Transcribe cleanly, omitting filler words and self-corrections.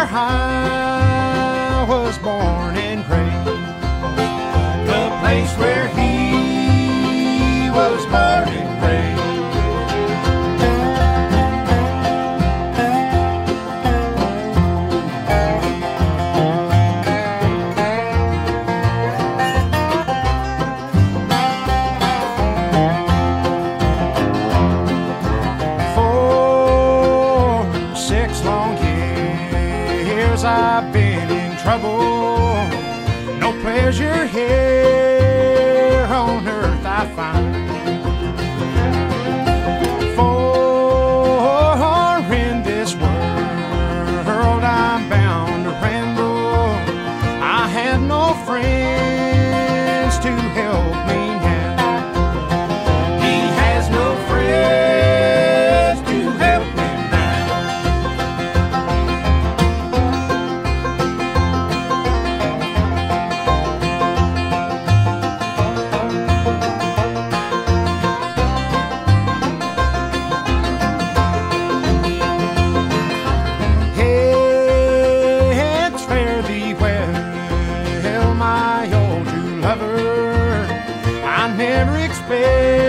where I was born and raised, the place where he was born and raised. I've been in trouble, no pleasure here on earth I find. For in this world I'm bound to ramble, I have no friends to help me now. He has no friends to help me. My old true lover, I never expected